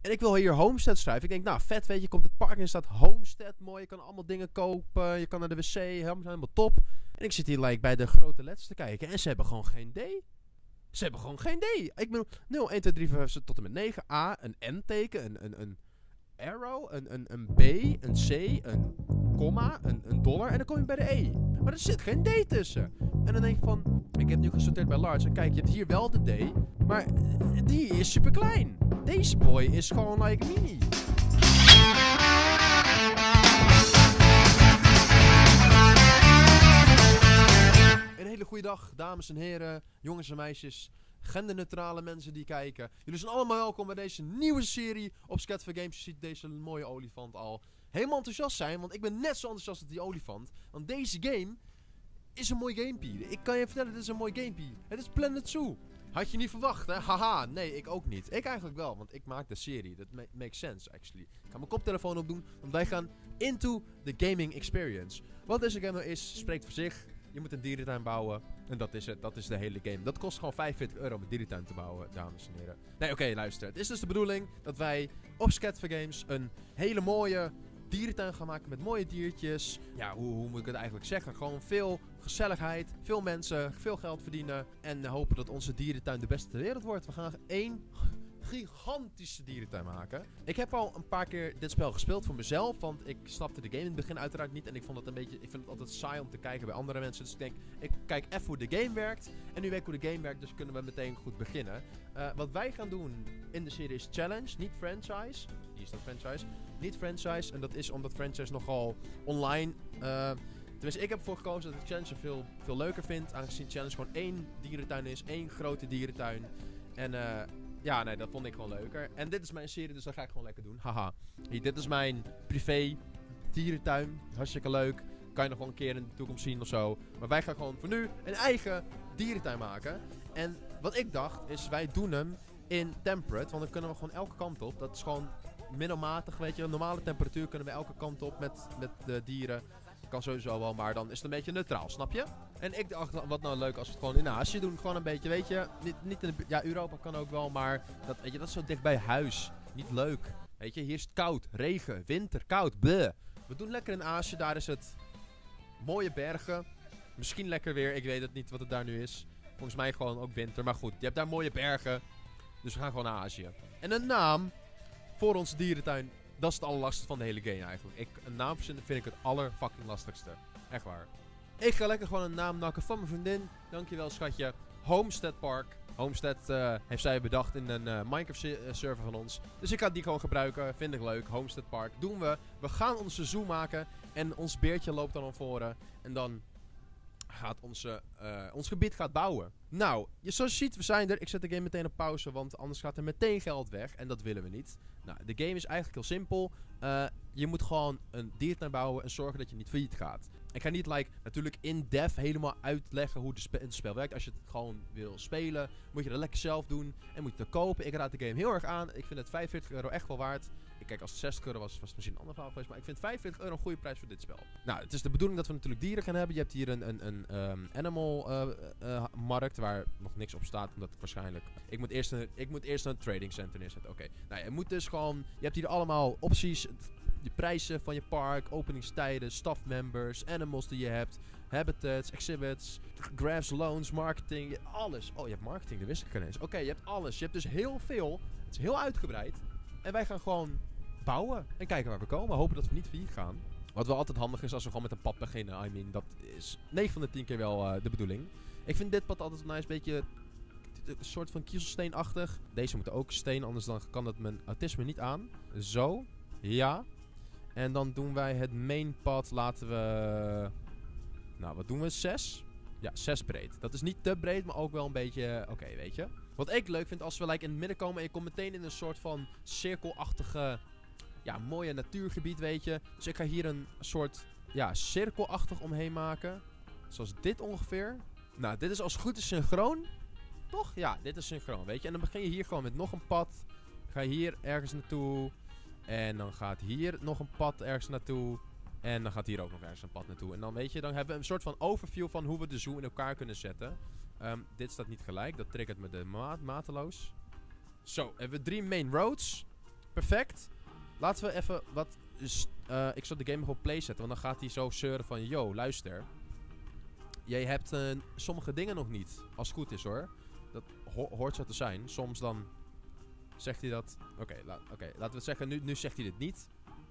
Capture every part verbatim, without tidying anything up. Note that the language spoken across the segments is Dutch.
En ik wil hier Homestead schrijven. Ik denk, nou vet, weet je, komt het park in, staat Homestead, mooi. Je kan allemaal dingen kopen, je kan naar de wc, helemaal, helemaal top. En ik zit hier like, bij de grote letters te kijken en ze hebben gewoon geen D. Ze hebben gewoon geen D. Ik bedoel, nul, één, twee, drie, vier, vijf, tot en met negen. A, een N-teken, een, een, een arrow, een, een, een B, een C, een komma, een, een dollar en dan kom je bij de E. Maar er zit geen D tussen. En dan denk je van, ik heb nu gesorteerd bij large en kijk, je hebt hier wel de D, maar die is super klein. Deze boy is gewoon like mini. Een hele goede dag, dames en heren, jongens en meisjes, genderneutrale mensen die kijken. Jullie zijn allemaal welkom bij deze nieuwe serie op Scatver Games. Je ziet deze mooie olifant al helemaal enthousiast zijn, want ik ben net zo enthousiast als die olifant. Want deze game is een mooi gamepie. Ik kan je vertellen, dit is een mooi gamepie. Het is Planet Zoo. Had je niet verwacht, hè? Haha, nee, ik ook niet. Ik eigenlijk wel, want ik maak de serie. Dat ma makes sense, actually. Ik ga mijn koptelefoon opdoen, want wij gaan into the gaming experience. Wat deze game nou is, spreekt voor zich. Je moet een dierentuin bouwen. En dat is het. Dat is de hele game. Dat kost gewoon vijfenveertig euro om een dierentuin te bouwen, dames en heren. Nee, oké, okay, luister. Het is dus de bedoeling dat wij op Scatver Games een hele mooie dierentuin gaan maken met mooie diertjes. Ja, hoe, hoe moet ik het eigenlijk zeggen? Gewoon veel gezelligheid, veel mensen, veel geld verdienen. En hopen dat onze dierentuin de beste ter wereld wordt. We gaan één gigantische dierentuin maken. Ik heb al een paar keer dit spel gespeeld voor mezelf, want ik snapte de game in het begin uiteraard niet en ik vond het een beetje, ik vind het altijd saai om te kijken bij andere mensen, dus ik denk, ik kijk even hoe de game werkt en nu weet ik hoe de game werkt, dus kunnen we meteen goed beginnen. Uh, wat wij gaan doen in de serie is challenge, niet franchise. Hier is dat franchise, niet franchise en dat is omdat franchise nogal online, uh, tenminste ik heb ervoor gekozen dat ik challenge veel, veel leuker vind, aangezien challenge gewoon één dierentuin is, één grote dierentuin en uh, ja, nee, dat vond ik gewoon leuker. En dit is mijn serie, dus dat ga ik gewoon lekker doen. Haha. Hier, dit is mijn privé dierentuin. Hartstikke leuk. Kan je nog wel een keer in de toekomst zien of zo. Maar wij gaan gewoon voor nu een eigen dierentuin maken. En wat ik dacht is, wij doen hem in temperate. Want dan kunnen we gewoon elke kant op. Dat is gewoon middelmatig, weet je. Normale temperatuur kunnen we elke kant op met, met de dieren. Kan sowieso wel, maar dan is het een beetje neutraal, snap je? En ik dacht, wat nou leuk als we het gewoon in Azië doen. Gewoon een beetje, weet je, niet, niet in de, ja, Europa kan ook wel, maar dat, weet je, dat is zo dicht bij huis. Niet leuk. Weet je, hier is het koud, regen, winter, koud, bleh. We doen lekker in Azië, daar is het mooie bergen. Misschien lekker weer, ik weet het niet wat het daar nu is. Volgens mij gewoon ook winter, maar goed, je hebt daar mooie bergen. Dus we gaan gewoon naar Azië. En een naam voor onze dierentuin. Dat is het allerlastigste van de hele game eigenlijk. Ik, een naam verzinnen vind ik het allerfucking lastigste. Echt waar. Ik ga lekker gewoon een naam nakken van mijn vriendin. Dankjewel schatje. Homestead Park. Homestead uh, heeft zij bedacht in een uh, Minecraft server van ons. Dus ik ga die gewoon gebruiken. Vind ik leuk. Homestead Park. Doen we. We gaan onze zoo maken. En ons beertje loopt dan naar voren. En dan gaat onze, uh, ons gebied gaat bouwen. Nou, je, zoals je ziet, we zijn er. Ik zet de game meteen op pauze, want anders gaat er meteen geld weg. En dat willen we niet. Nou, de game is eigenlijk heel simpel. Uh, je moet gewoon een dierentuin bouwen en zorgen dat je niet failliet gaat. Ik ga niet, like, natuurlijk in depth helemaal uitleggen hoe de spe het spel werkt. Als je het gewoon wil spelen, moet je dat lekker zelf doen. En moet je het kopen. Ik raad de game heel erg aan. Ik vind het vijfenveertig euro echt wel waard. Ik kijk, als het zestig euro was, was het misschien een ander verhaal geweest. Maar ik vind vijfenveertig euro een goede prijs voor dit spel. Nou, het is de bedoeling dat we natuurlijk dieren gaan hebben. Je hebt hier een, een, een um, animal uh, uh, markt waar nog niks op staat. Omdat het waarschijnlijk... Ik moet eerst een, ik moet eerst een trading center neerzetten. Oké. Okay. Nou, je moet dus gewoon... Je hebt hier allemaal opties. De prijzen van je park, openingstijden, staff members, animals die je hebt, habitats, exhibits, graphs, loans, marketing, alles. Oh, je hebt marketing, dat wist ik ineens. Oké, okay, je hebt alles. Je hebt dus heel veel. Het is heel uitgebreid. En wij gaan gewoon bouwen en kijken waar we komen. Hopen dat we niet failliet gaan. Wat wel altijd handig is als we gewoon met een pad beginnen. I mean, dat is negen van de tien keer wel uh, de bedoeling. Ik vind dit pad altijd een nice beetje... Een soort van kiezelsteenachtig. Deze moeten ook steen, anders dan kan het mijn autisme niet aan. Zo. Ja. En dan doen wij het main pad, laten we... Nou, wat doen we? zes? Ja, zes breed. Dat is niet te breed, maar ook wel een beetje... Oké, okay, weet je. Wat ik leuk vind, als we like, in het midden komen en je komt meteen in een soort van cirkelachtige... Ja, mooie natuurgebied, weet je. Dus ik ga hier een soort... Ja, cirkelachtig omheen maken. Zoals dit ongeveer. Nou, dit is als het goed is synchroon. Toch? Ja, dit is synchroon, weet je. En dan begin je hier gewoon met nog een pad. Ga je hier ergens naartoe... En dan gaat hier nog een pad ergens naartoe. En dan gaat hier ook nog ergens een pad naartoe. En dan weet je, dan hebben we een soort van overview van hoe we de zoo in elkaar kunnen zetten. Um, dit staat niet gelijk. Dat triggert me de ma mateloos. Zo, hebben we drie main roads. perfect. Laten we even wat... Uh, ik zal de game even op play zetten, want dan gaat hij zo zeuren van... Yo, luister. Jij hebt uh, sommige dingen nog niet. Als het goed is hoor. Dat ho hoort zo te zijn. Soms dan zegt hij dat... Oké, okay, la okay, laten we het zeggen. Nu, nu zegt hij dit niet.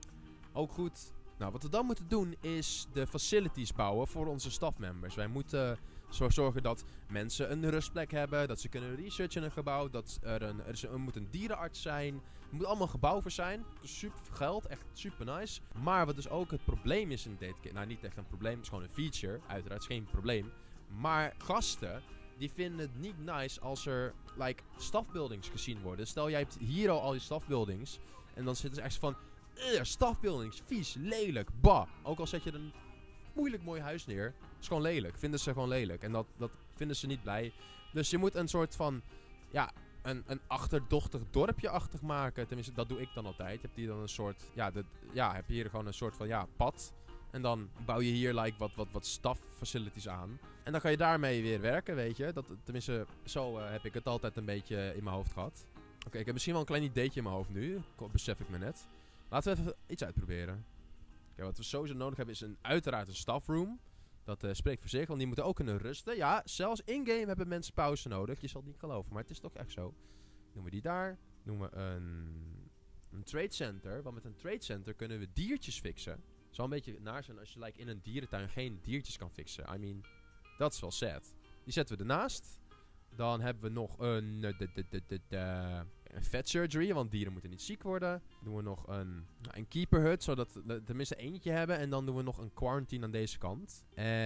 Ook goed. Nou, wat we dan moeten doen is de facilities bouwen voor onze staffmembers. Wij moeten zo zorgen dat mensen een rustplek hebben. Dat ze kunnen researchen in een gebouw. Dat er, een, er, is, er moet een dierenarts zijn. Er moet allemaal een gebouw voor zijn. Super veel geld. Echt super nice. Maar wat dus ook het probleem is in dit game. Nou, niet echt een probleem. Het is gewoon een feature. Uiteraard is geen probleem. Maar gasten... Die vinden het niet nice als er, like, staffbuildings gezien worden. Stel, jij hebt hier al al die staffbuildings. En dan zitten ze echt van... Staffbuildings, vies, lelijk, bah. Ook al zet je een moeilijk mooi huis neer. Is gewoon lelijk. Vinden ze gewoon lelijk. En dat, dat vinden ze niet blij. Dus je moet een soort van... Ja, een, een achterdochtig dorpje-achtig maken. Tenminste, dat doe ik dan altijd. Je hebt hier dan een soort... Ja, de, ja, heb je hier gewoon een soort van, ja, pad. En dan bouw je hier like, wat, wat, wat staff facilities aan. En dan kan je daarmee weer werken, weet je. Dat, tenminste, zo uh, heb ik het altijd een beetje in mijn hoofd gehad. Oké, okay, ik heb misschien wel een klein ideetje in mijn hoofd nu. Besef ik me net. Laten we even iets uitproberen. Okay, wat we sowieso nodig hebben is een, uiteraard een staffroom. Dat uh, spreekt voor zich, want die moeten ook kunnen rusten. Ja, zelfs in-game hebben mensen pauze nodig. Je zal het niet geloven, maar het is toch echt zo. Noemen we die daar. Noemen we een, een trade center. Want met een trade center kunnen we diertjes fixen. Het zal een beetje naar zijn als je like, in een dierentuin geen diertjes kan fixen. I mean, dat is wel sad. Die zetten we ernaast. Dan hebben we nog een, de, de, de, de, de, de, een vet surgery, want dieren moeten niet ziek worden. Dan doen we nog een, een keeper hut, zodat we tenminste eentje hebben. En dan doen we nog een quarantine aan deze kant.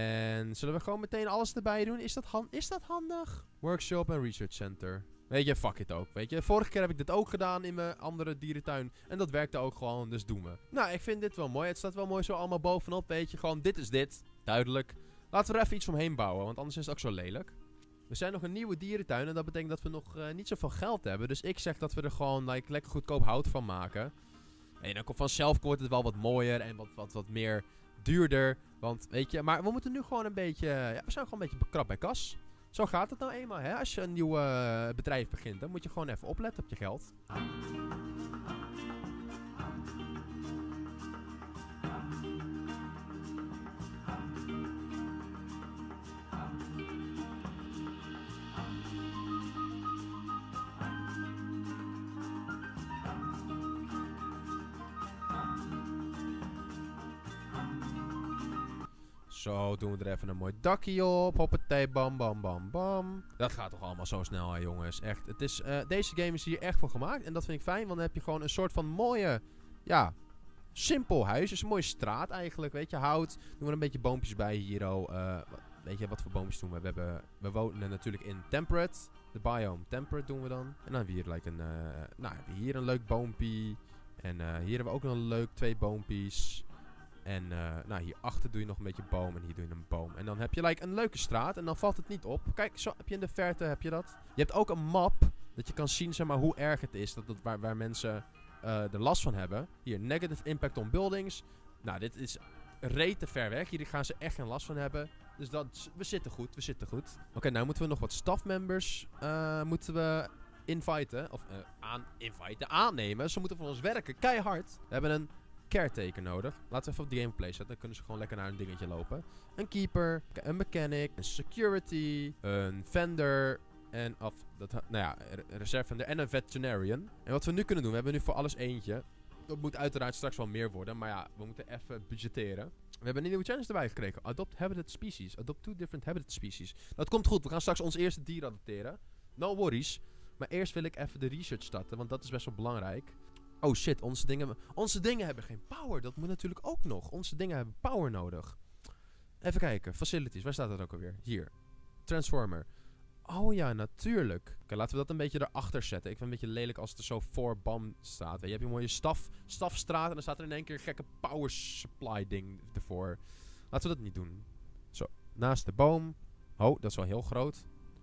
En zullen we gewoon meteen alles erbij doen? Is dat, han is dat handig? Workshop en research center. Weet je, fuck it ook. Weet je, vorige keer heb ik dit ook gedaan in mijn andere dierentuin. En dat werkte ook gewoon, dus doen we. Nou, ik vind dit wel mooi. Het staat wel mooi zo allemaal bovenop, weet je. Gewoon, dit is dit. Duidelijk. Laten we er even iets omheen bouwen, want anders is het ook zo lelijk. We zijn nog een nieuwe dierentuin en dat betekent dat we nog uh, niet zoveel geld hebben. Dus ik zeg dat we er gewoon like, lekker goedkoop hout van maken. En dan komt vanzelf wordt het wel wat mooier en wat, wat, wat meer duurder. Want weet je, maar we moeten nu gewoon een beetje, ja, we zijn gewoon een beetje bekrap bij kas. Zo gaat het nou eenmaal, hè. Als je een nieuw uh, bedrijf begint, dan moet je gewoon even opletten op je geld. Zo, doen we er even een mooi dakje op. Hoppatee, bam, bam, bam, bam. Dat gaat toch allemaal zo snel, hè, jongens. Echt, het is, uh, deze game is hier echt voor gemaakt. En dat vind ik fijn, want dan heb je gewoon een soort van mooie, ja, simpel huis. Dus een mooie straat eigenlijk, weet je. Hout, doen we een beetje boompjes bij hier, oh. Uh, weet je, wat voor boompjes doen we? We, hebben, we wonen natuurlijk in Temperate. De biome Temperate doen we dan. En dan hebben we hier, like, een, uh, nou, hebben we hier een leuk boompie. En uh, hier hebben we ook nog een leuk twee boompies. En uh, nou, hierachter doe je nog een beetje boom en hier doe je een boom. En dan heb je like, een leuke straat en dan valt het niet op. Kijk, zo heb je in de verte, heb je dat. Je hebt ook een map, dat je kan zien zeg maar, hoe erg het is, dat, dat, waar, waar mensen uh, er last van hebben. Hier, negative impact on buildings. Nou, dit is rete ver weg. Hier gaan ze echt geen last van hebben. Dus dat, we zitten goed, we zitten goed. Oké, okay, nou moeten we nog wat staffmembers uh, moeten we inviten. Of uh, aan, inviten, aannemen. Ze moeten voor ons werken, keihard. We hebben een caretaker nodig. Laten we even op die gameplay zetten. Dan kunnen ze gewoon lekker naar een dingetje lopen. Een keeper, een mechanic, een security, een vendor en of dat, nou ja, een reserve vendor en een veterinarian. En wat we nu kunnen doen, we hebben nu voor alles eentje. Dat moet uiteraard straks wel meer worden, maar ja, we moeten even budgetteren. We hebben een nieuwe challenge erbij gekregen. Adopt habitat species. Adopt two different habitat species. Dat komt goed. We gaan straks ons eerste dier adopteren. No worries. Maar eerst wil ik even de research starten, want dat is best wel belangrijk. Oh shit, onze dingen, onze dingen hebben geen power. Dat moet natuurlijk ook nog. Onze dingen hebben power nodig. Even kijken. Facilities. Waar staat dat ook alweer? Hier. Transformer. Oh ja, natuurlijk. Oké, okay, laten we dat een beetje erachter zetten. Ik vind het een beetje lelijk als het er zo voor bam staat. Je hebt een mooie staf, stafstraat en dan staat er in één keer een gekke power supply ding ervoor. Laten we dat niet doen. Zo, naast de boom. Oh, dat is wel heel groot.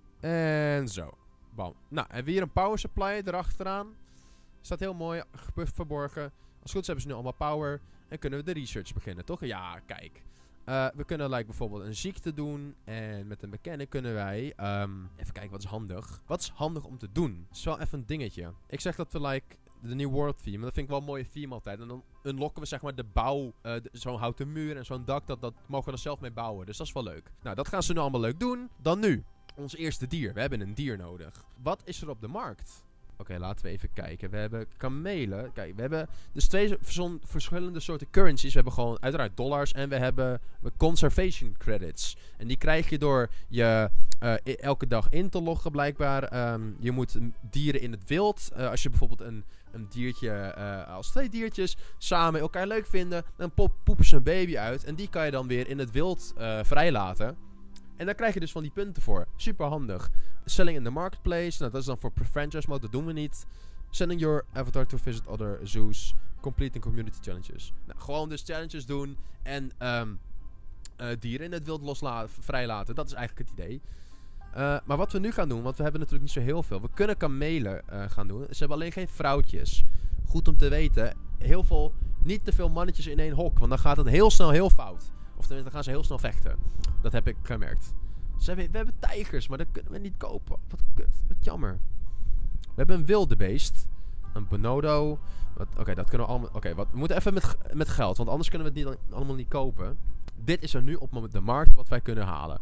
En zo. Bam. Nou, hebben we hier een power supply erachteraan. Staat heel mooi verborgen. Als het goed is hebben ze nu allemaal power. En kunnen we de research beginnen, toch? Ja, kijk. Uh, we kunnen like, bijvoorbeeld een ziekte doen. En met een mechanic kunnen wij... Um, even kijken, wat is handig? Wat is handig om te doen? Dat is wel even een dingetje. Ik zeg dat we like, de New World theme. Dat vind ik wel een mooie theme altijd. En dan unlocken we zeg maar de bouw, uh, zo'n houten muur en zo'n dak. Dat, dat mogen we er zelf mee bouwen. Dus dat is wel leuk. Nou, dat gaan ze nu allemaal leuk doen. Dan nu, ons eerste dier. We hebben een dier nodig. Wat is er op de markt? Oké, okay, laten we even kijken. We hebben kamelen. Kijk, we hebben dus twee verschillende soorten currencies. We hebben gewoon uiteraard dollars en we hebben conservation credits. En die krijg je door je uh, elke dag in te loggen blijkbaar. Um, je moet dieren in het wild. Uh, als je bijvoorbeeld een, een diertje uh, als twee diertjes samen elkaar leuk vinden, dan pop, poepen ze een baby uit. En die kan je dan weer in het wild uh, vrijlaten. En daar krijg je dus van die punten voor. Super handig. Selling in the marketplace. Nou, dat is dan voor franchise mode. Dat doen we niet. Sending your avatar to visit other zoos. Completing community challenges. Nou, gewoon dus challenges doen. En um, uh, dieren in het wild loslaten, vrijlaten. Dat is eigenlijk het idee. Uh, maar wat we nu gaan doen. Want we hebben natuurlijk niet zo heel veel. We kunnen kamelen uh, gaan doen. Ze hebben alleen geen vrouwtjes. Goed om te weten. Heel veel, niet te veel mannetjes in één hok. Want dan gaat het heel snel heel fout. Of tenminste, dan gaan ze heel snel vechten. Dat heb ik gemerkt. Dus we, hebben, we hebben tijgers, maar dat kunnen we niet kopen. Wat kut, wat jammer. We hebben een wilde beest. Een bonodo. Oké, okay, dat kunnen we allemaal... Oké, okay, we moeten even met, met geld, want anders kunnen we het niet, allemaal niet kopen. Dit is er nu op de markt wat wij kunnen halen.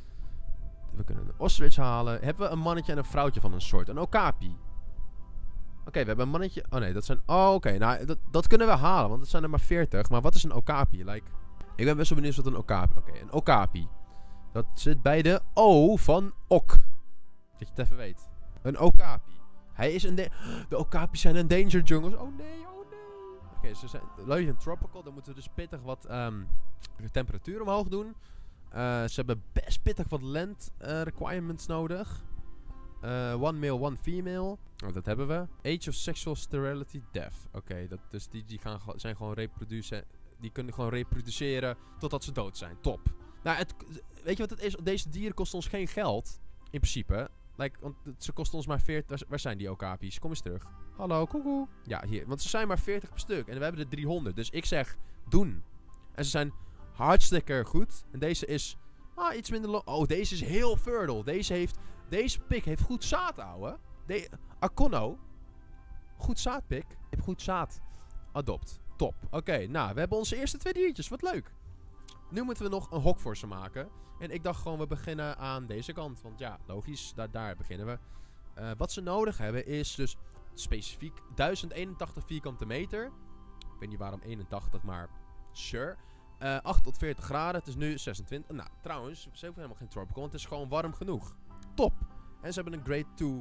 We kunnen een ostrich halen. Hebben we een mannetje en een vrouwtje van een soort. Een okapi. Oké, okay, we hebben een mannetje... Oh nee, dat zijn... Oh, oké. Okay, nou, dat, dat kunnen we halen, want het zijn er maar veertig. Maar wat is een okapi? Like... Ik ben best wel benieuwd wat een okapi... Oké, okay, een okapi. Dat zit bij de O van ok. Dat je het even weet. Een okapi. Hij is een... De, de okapi's zijn endangered jungles. Oh nee, oh nee. Oké, okay, ze zijn leuk en tropical. Dan moeten we dus pittig wat um, de temperatuur omhoog doen. Uh, ze hebben best pittig wat land uh, requirements nodig. Uh, one male, one female. Oh, dat hebben we. Age of sexual sterility, death. Oké, okay, dus die, die gaan, zijn gewoon reproduceren. Die kunnen gewoon reproduceren totdat ze dood zijn. Top. Nou, het, weet je wat het is? Deze dieren kosten ons geen geld. In principe. Like, want ze kosten ons maar veertig... Waar, waar zijn die okapi's? Kom eens terug. Hallo, koekoe. Ja, hier. Want ze zijn maar veertig per stuk. En we hebben er driehonderd. Dus ik zeg, doen. En ze zijn hartstikke goed. En deze is... Ah, iets minder... Oh, deze is heel fertile. Deze heeft... Deze pik heeft goed zaad, ouwe. De Akonno. Goed zaad, pik. Je hebt goed zaad. Adopt. Top. Oké, okay, nou, we hebben onze eerste twee diertjes. Wat leuk. Nu moeten we nog een hok voor ze maken. En ik dacht gewoon, we beginnen aan deze kant. Want ja, logisch, daar, daar beginnen we. Uh, wat ze nodig hebben is dus specifiek duizend eenentachtig vierkante meter. Ik weet niet waarom eenentachtig, maar sure. Uh, acht tot veertig graden. Het is nu zesentwintig. Nou, trouwens, ze hebben helemaal geen tropical, want het is gewoon warm genoeg. Top. En ze hebben een grade twee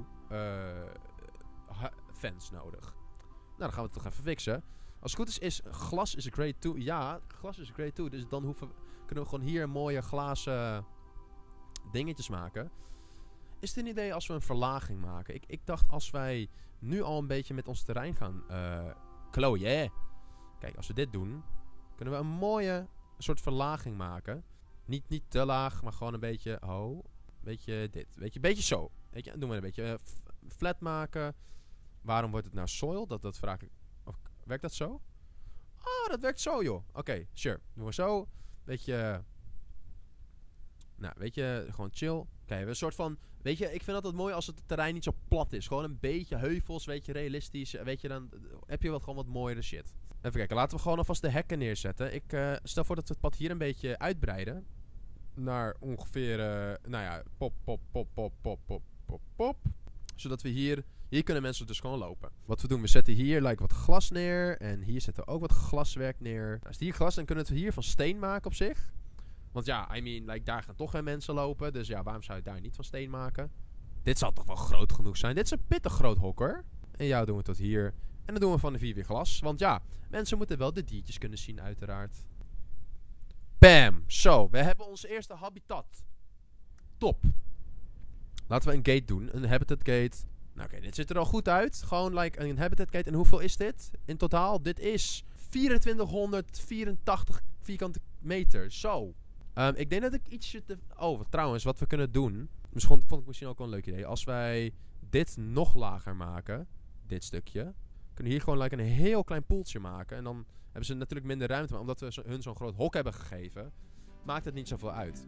uh, fence nodig. Nou, dan gaan we het toch even fixen. Als het goed is, is glas is een grade twee. Ja, glas is een grade twee. Dus dan hoeven, kunnen we gewoon hier mooie glazen dingetjes maken. Is het een idee als we een verlaging maken? Ik, ik dacht als wij nu al een beetje met ons terrein gaan uh, klooien. Kijk, als we dit doen, kunnen we een mooie soort verlaging maken. Niet, niet te laag, maar gewoon een beetje... Oh, een beetje dit. Weet je, een beetje zo. Weet je, dan doen we een beetje uh, flat maken. Waarom wordt het nou soil? Dat, dat vraag ik... Of, werkt dat zo? Ah, dat werkt zo, joh. Oké, okay, sure. Doen we zo. Beetje... Nou, weet je, gewoon chill. Oké, okay, we een soort van... Weet je, ik vind altijd mooi als het terrein niet zo plat is. Gewoon een beetje heuvels, weet je, realistisch. Weet je, dan heb je wat gewoon wat mooiere shit. Even kijken, laten we gewoon alvast de hekken neerzetten. Ik uh, stel voor dat we het pad hier een beetje uitbreiden. Naar ongeveer, uh, nou ja, pop, pop, pop, pop, pop, pop, pop, pop. Zodat we hier... Hier kunnen mensen dus gewoon lopen. Wat we doen, we zetten hier like, wat glas neer. En hier zetten we ook wat glaswerk neer. Als hier glas, dan kunnen we het hier van steen maken op zich. Want ja, I mean, like, daar gaan toch geen mensen lopen. Dus ja, waarom zou je daar niet van steen maken? Dit zal toch wel groot genoeg zijn. Dit is een pittig groot hok, hoor. En jou doen we tot hier. En dan doen we van de vier weer glas. Want ja, mensen moeten wel de diertjes kunnen zien, uiteraard. Bam! Zo, we hebben onze eerste habitat. Top. Laten we een gate doen. Een habitat gate. Nou oké, okay, dit ziet er al goed uit. Gewoon like een habitat gate. En hoeveel is dit in totaal? Dit is vierentwintighonderdvierentachtig vierkante meter. Zo. Um, ik denk dat ik ietsje te... Oh, trouwens, wat we kunnen doen... Misschien vond ik misschien ook wel een leuk idee. Als wij dit nog lager maken. Dit stukje. Kunnen we hier gewoon like een heel klein poeltje maken. En dan hebben ze natuurlijk minder ruimte. Maar omdat we zo, hun zo'n groot hok hebben gegeven... Maakt het niet zoveel uit.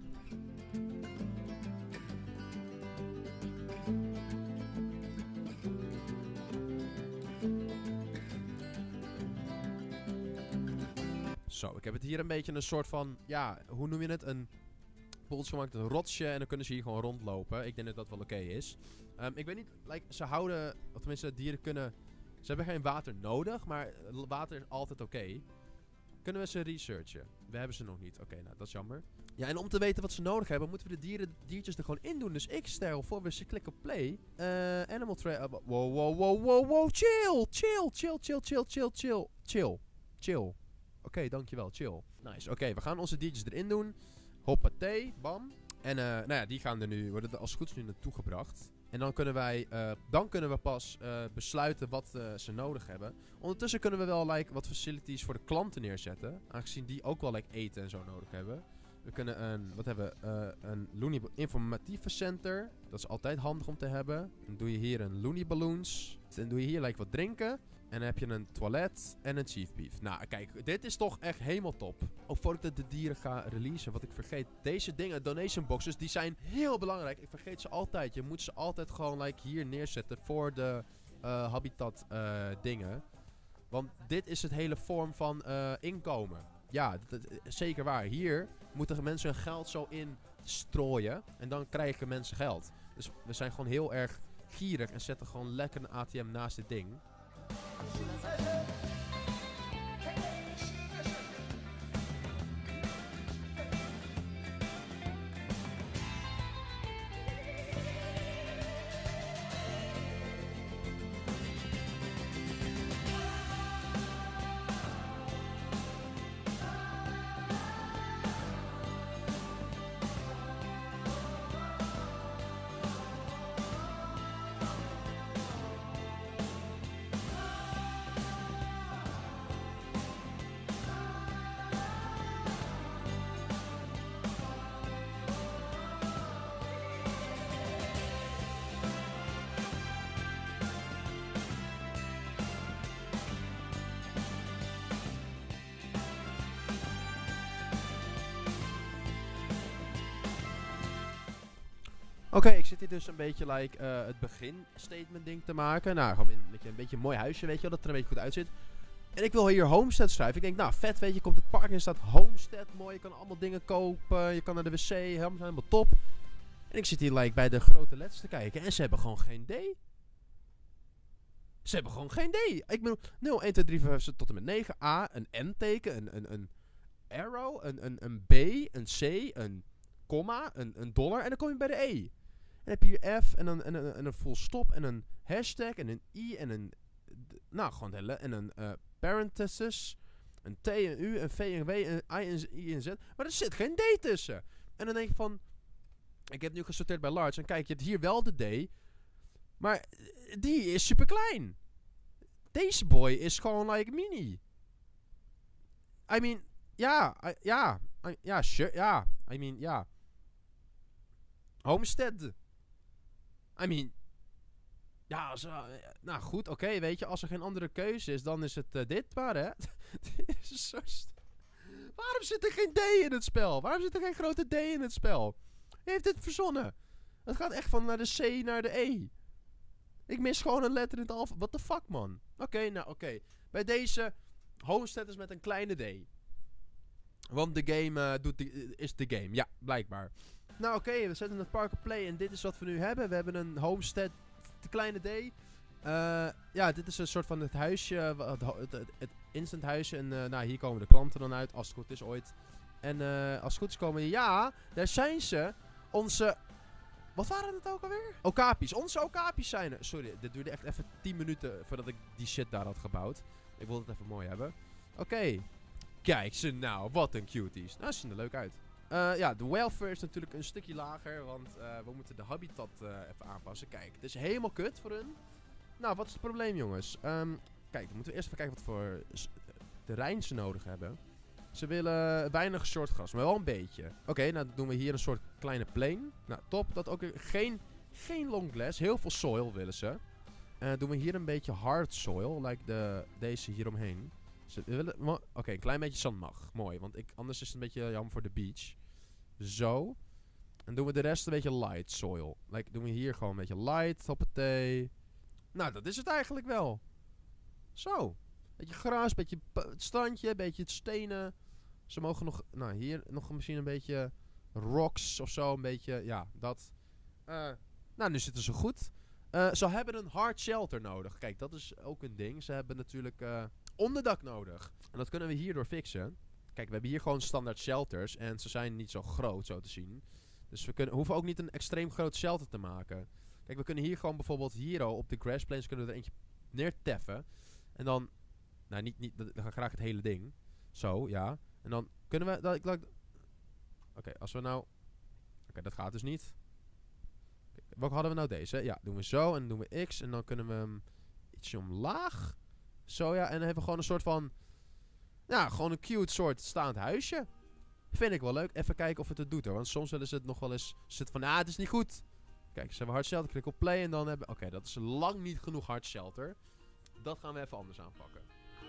Zo, ik heb het hier een beetje een soort van, ja, hoe noem je het? Een poeltje gemaakt, een rotsje. En dan kunnen ze hier gewoon rondlopen. Ik denk dat dat wel oké is. Um, ik weet niet, like, ze houden, of tenminste, dieren kunnen, ze hebben geen water nodig, maar water is altijd oké. Okay. Kunnen we ze researchen? We hebben ze nog niet. Oké, okay, nou, dat is jammer. Ja, en om te weten wat ze nodig hebben, moeten we de dieren, diertjes er gewoon in doen. Dus ik stel voor, we ze klikken op play. Uh, animal trail. Uh, wow, wow, wow, wow, wow. Chill, chill, chill, chill, chill, chill, chill, chill, chill. Oké, okay, dankjewel, chill. Nice, oké, okay, we gaan onze diertjes erin doen. Hoppatee, bam. En uh, nou ja, die gaan er nu, worden er als goed is nu naartoe gebracht. En dan kunnen wij, uh, dan kunnen we pas uh, besluiten wat uh, ze nodig hebben. Ondertussen kunnen we wel like, wat facilities voor de klanten neerzetten. Aangezien die ook wel like, eten en zo nodig hebben. We kunnen een, wat hebben we, uh, een Looney informatieve center. Dat is altijd handig om te hebben. Dan doe je hier een Looney Balloons. Dan doe je hier like, wat drinken. En dan heb je een toilet en een Chief Beef. Nou, kijk, dit is toch echt helemaal top. Ook voordat ik de dieren ga releasen, wat ik vergeet. Deze dingen, donation boxes, die zijn heel belangrijk. Ik vergeet ze altijd. Je moet ze altijd gewoon like, hier neerzetten voor de uh, habitat uh, dingen. Want dit is het hele vorm van uh, inkomen. Ja, dat, dat, zeker waar. Hier moeten mensen hun geld zo in strooien. En dan krijgen mensen geld. Dus we zijn gewoon heel erg gierig en zetten gewoon lekker een A T M naast dit ding. Oké, okay, ik zit hier dus een beetje like, uh, het begin statement ding te maken. Nou, gewoon een beetje, een beetje een mooi huisje, weet je wel, dat er een beetje goed uitziet. En ik wil hier Homestead schrijven. Ik denk, nou, vet, weet je, komt het park in, staat Homestead, mooi. Je kan allemaal dingen kopen, je kan naar de wc, helemaal, helemaal top. En ik zit hier like, bij de grote letters te kijken en ze hebben gewoon geen D. Ze hebben gewoon geen D. Ik bedoel, nul, één, twee, drie, vier, zes tot en met negen. A, een N-teken, een, een, een arrow, een, een, een B, een C, een komma, een, een dollar en dan kom je bij de E. En dan heb je hier F en een, en, een, en een full stop en een hashtag en een I en een, nou gewoon hele, en een uh, parenthesis, een T, een U, een V, een W, een I, een I en Z. Maar er zit geen D tussen. En dan denk je van, ik heb nu gesorteerd bij large en kijk, je hebt hier wel de D, maar die is super klein. Deze boy is gewoon like mini. I mean, ja, ja, ja, ja, sure, ja, I mean, ja. Homestead. I mean, ja, als, uh, nou goed, oké, okay, weet je, als er geen andere keuze is, dan is het uh, dit maar, hè. Dit is zo Waarom zit er geen D in het spel? Waarom zit er geen grote D in het spel? Wie heeft dit verzonnen? Het gaat echt van naar de C naar de E. Ik mis gewoon een letter in het alfabet. What the fuck, man? Oké, okay, nou, oké. Okay. Bij deze, Homestead is met een kleine D. Want de game uh, doet die, uh, is de game. Ja, blijkbaar. Nou oké, okay, we zetten het park op play en dit is wat we nu hebben. We hebben een Homestead, de kleine D. Uh, ja, dit is een soort van het huisje, het, het, het, het instant huisje. En uh, nou, hier komen de klanten dan uit, als het goed is ooit. En uh, als het goed is komen, ja, daar zijn ze. Onze, wat waren het ook alweer? Okapis, onze okapis zijn er. Sorry, dit duurde echt even tien minuten voordat ik die shit daar had gebouwd. Ik wilde het even mooi hebben. Oké, okay. Kijk ze nou, wat een cuties. Nou, ze zien er leuk uit. Uh, ja, de welfare is natuurlijk een stukje lager, want uh, we moeten de habitat uh, even aanpassen. Kijk, het is helemaal kut voor hun. Nou, wat is het probleem, jongens? Um, kijk, dan moeten we eerst even kijken wat voor terrein ze nodig hebben. Ze willen weinig short gras, maar wel een beetje. Oké, okay, nou dan doen we hier een soort kleine plain. Nou, top. Dat ook geen, geen long grass, heel veel soil willen ze. Uh, doen we hier een beetje hard soil, like de, deze hier omheen. Oké, okay, een klein beetje zand mag. Mooi, want ik, anders is het een beetje jammer voor de beach. Zo. En doen we de rest een beetje light soil. Like, doen we hier gewoon een beetje light. Hoppatee. Nou, dat is het eigenlijk wel. Zo. Beetje gras, beetje het strandje, beetje het stenen. Ze mogen nog, nou hier nog misschien een beetje rocks of zo. Een beetje, ja, dat. Uh, nou, nu zitten ze goed. Uh, ze hebben een hard shelter nodig. Kijk, dat is ook een ding. Ze hebben natuurlijk uh, onderdak nodig. En dat kunnen we hierdoor fixen. Kijk, we hebben hier gewoon standaard shelters. En ze zijn niet zo groot, zo te zien. Dus we kunnen, hoeven ook niet een extreem groot shelter te maken. Kijk, we kunnen hier gewoon bijvoorbeeld hier op de grassplains kunnen we er eentje neerteffen. En dan, nou niet, niet, dan ga ik graag het hele ding. Zo, ja. En dan kunnen we, dat, ik, Oké, okay, als we nou, oké, okay, dat gaat dus niet. Welke hadden we nou deze? Ja, doen we zo en dan doen we X. En dan kunnen we hem ietsje omlaag. Zo ja, en dan hebben we gewoon een soort van... Ja, gewoon een cute soort staand huisje. Vind ik wel leuk. Even kijken of het het doet hoor. Want soms willen ze het nog wel eens... Zit van, ah, het is niet goed. Kijk, ze hebben hard shelter. Klik op play en dan hebben... Oké, okay, dat is lang niet genoeg hard shelter. Dat gaan we even anders aanpakken.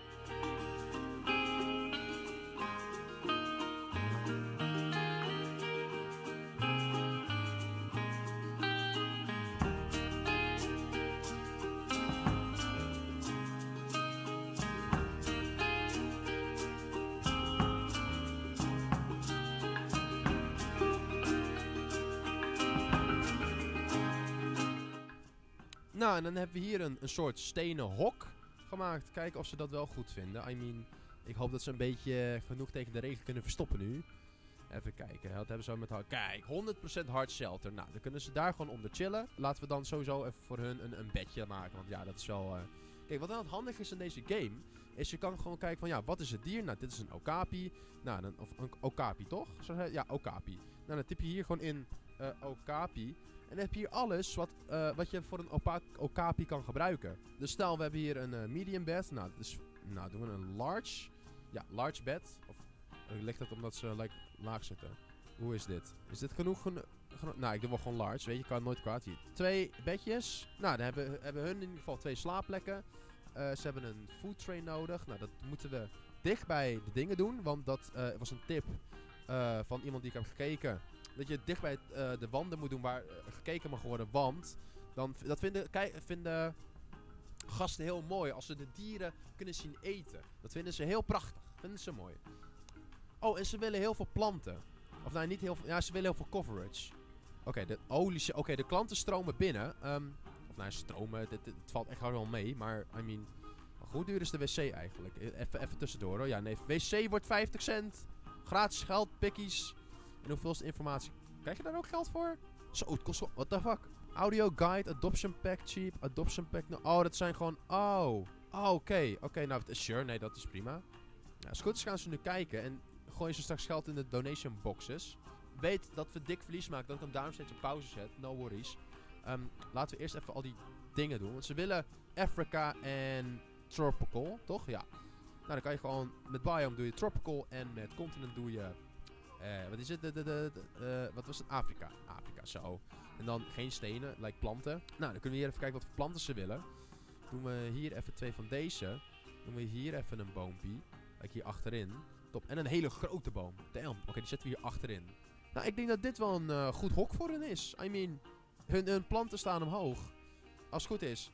Nou, en dan hebben we hier een, een soort stenen hok gemaakt. Kijken of ze dat wel goed vinden. I mean, ik hoop dat ze een beetje genoeg tegen de regen kunnen verstoppen nu. Even kijken, dat hebben ze met hard... Kijk, honderd procent hard shelter. Nou, dan kunnen ze daar gewoon onder chillen. Laten we dan sowieso even voor hun een, een bedje maken. Want ja, dat is wel... Uh... Kijk, wat dan het handig is in deze game... Is je kan gewoon kijken van, ja, wat is het dier? Nou, dit is een okapi. Nou, dan, of een okapi, toch? Zo, ja, okapi. Nou, dan tip je hier gewoon in uh, okapi... En dan heb je hier alles wat, uh, wat je voor een okapi kan gebruiken. Dus stel, we hebben hier een uh, medium bed. Nou, dus, nou, doen we een large. Ja, large bed. Of uh, ligt dat omdat ze like, laag zitten? Hoe is dit? Is dit genoeg? Geno geno nou, ik doe wel gewoon large. Weet je, kan nooit kwaad. Hier. Twee bedjes. Nou, dan hebben, hebben hun in ieder geval twee slaapplekken. Uh, ze hebben een food tray nodig. Nou, dat moeten we dicht bij de dingen doen. Want dat uh, was een tip uh, van iemand die ik heb gekeken. Dat je dicht bij het, uh, de wanden moet doen waar uh, gekeken mag worden. Want dan, dat vinden, kijk, vinden gasten heel mooi. Als ze de dieren kunnen zien eten. Dat vinden ze heel prachtig. Vinden ze mooi. Oh, en ze willen heel veel planten. Of nou, niet heel veel. Ja, ze willen heel veel coverage. Oké, okay, de olie. Oké, okay, de klanten stromen binnen. Um, of nou, stromen. Het, het, het valt echt wel mee. Maar, I mean. Hoe duur is de wc eigenlijk? Even, even tussendoor hoor. Ja, nee. wc wordt vijftig cent. Gratis geld, pikkies. En hoeveel is de informatie? Krijg je daar ook geld voor? Zo, het kost wel... What the fuck? Audio guide, adoption pack cheap, adoption pack... No, oh, dat zijn gewoon... Oh. Oh, oké. Okay. Oké, okay, nou, sure. Nee, dat is prima. Nou, als het goed is gaan ze nu kijken en gooien ze straks geld in de donation boxes. Weet dat we dik verlies maken, dat ik hem daarom steeds op pauze zet. No worries. Um, laten we eerst even al die dingen doen. Want ze willen Africa en tropical, toch? Ja. Nou, dan kan je gewoon... Met biome doe je tropical en met continent doe je... Uh, wat is het? De, de, de, de, uh, wat was het? Afrika. Afrika, zo. En dan geen stenen, like planten. Nou, dan kunnen we hier even kijken wat voor planten ze willen. Doen we hier even twee van deze. Doen we hier even een boompie. Like hier achterin. Top. En een hele grote boom. Damn. Oké, okay, die zetten we hier achterin. Nou, ik denk dat dit wel een uh, goed hok voor hen is. I mean, hun, hun planten staan omhoog. Als het goed is.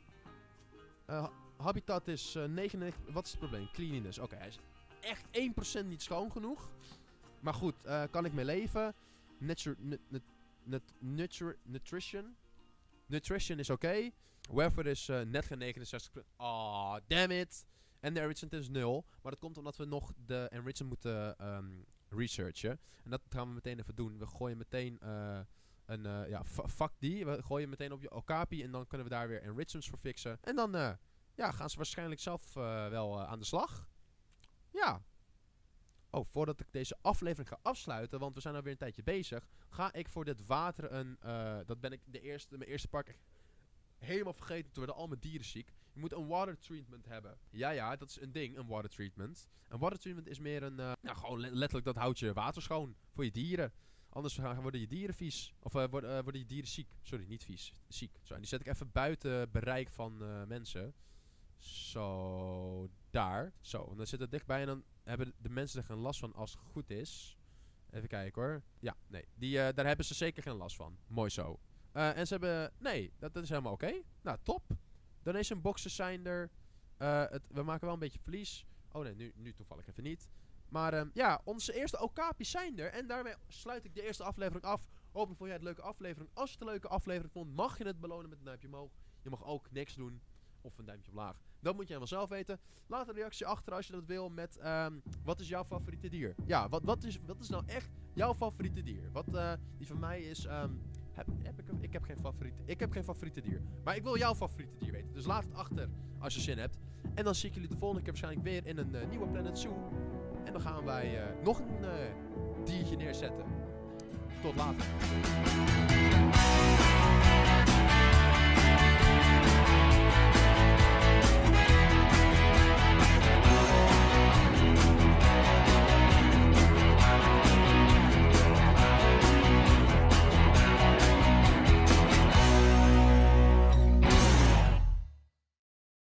Uh, habitat is uh, negenennegentig... Wat is het probleem? Cleanliness. Oké, okay, hij is echt één procent niet schoon genoeg. Maar goed, uh, kan ik mee leven. Nature, nut, nut, nut, nutrition. Nutrition. Nutrition is oké. Okay. Weather is uh, net geen negenenzestig procent. Oh, damn it. En de enrichment is nul. Maar dat komt omdat we nog de enrichment moeten um, researchen. En dat gaan we meteen even doen. We gooien meteen uh, een... Uh, ja, fuck die. We gooien meteen op je okapi. En dan kunnen we daar weer enrichments voor fixen. En dan uh, ja, gaan ze waarschijnlijk zelf uh, wel uh, aan de slag. Ja. Oh, voordat ik deze aflevering ga afsluiten, want we zijn alweer een tijdje bezig, ga ik voor dit water een, uh, dat ben ik de eerste, mijn eerste park helemaal vergeten, toen werden al mijn dieren ziek. Je moet een water treatment hebben. Ja, ja, dat is een ding, een water treatment. Een water treatment is meer een, uh, nou gewoon letterlijk dat houdt je water schoon voor je dieren. Anders worden je dieren vies. Of uh, worden, uh, worden je dieren ziek. Sorry, niet vies. Ziek. Zo, en die zet ik even buiten bereik van uh, mensen. Zo, daar. Zo, en dan zit het dichtbij en dan hebben de mensen er geen last van als het goed is. Even kijken hoor. Ja, nee. Die, uh, daar hebben ze zeker geen last van. Mooi zo. Uh, en ze hebben... Nee, dat, dat is helemaal oké. Okay. Nou, top. Donation boxes zijn er. Uh, het, we maken wel een beetje verlies. Oh nee, nu, nu toevallig even niet. Maar um, ja, onze eerste Okapi's zijn er. En daarmee sluit ik de eerste aflevering af. Hopelijk vond jij het een leuke aflevering. Als je het een leuke aflevering vond, mag je het belonen met een duimpje omhoog. Je mag ook niks doen. Of een duimpje omlaag. Dat moet je helemaal zelf weten. Laat een reactie achter als je dat wil met... Um, wat is jouw favoriete dier? Ja, wat, wat, is, wat is nou echt jouw favoriete dier? Wat uh, die van mij is... Um, heb, heb ik, ik, heb geen favoriete, ik heb geen favoriete dier. Maar ik wil jouw favoriete dier weten. Dus laat het achter als je zin hebt. En dan zie ik jullie de volgende keer waarschijnlijk weer in een uh, nieuwe Planet Zoo. En dan gaan wij uh, nog een uh, diertje neerzetten. Tot later.